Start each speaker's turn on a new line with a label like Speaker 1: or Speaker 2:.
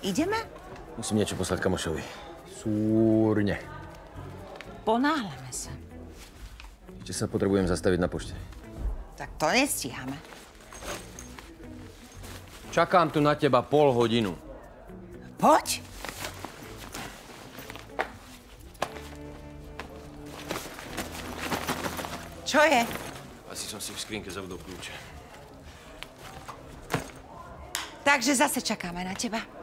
Speaker 1: Ideme?
Speaker 2: Musím niečo poslať kamošovi. Súrne.
Speaker 1: Ponáhľame sa.
Speaker 2: Ešte sa potrebujem zastaviť na pošte.
Speaker 1: Tak to nestíhame.
Speaker 2: Čakám tu na teba pol hodinu.
Speaker 1: Poď. Čo je?
Speaker 2: Asi som si v skrinke zabudol kľúče.
Speaker 1: Takže zase čakáme na teba.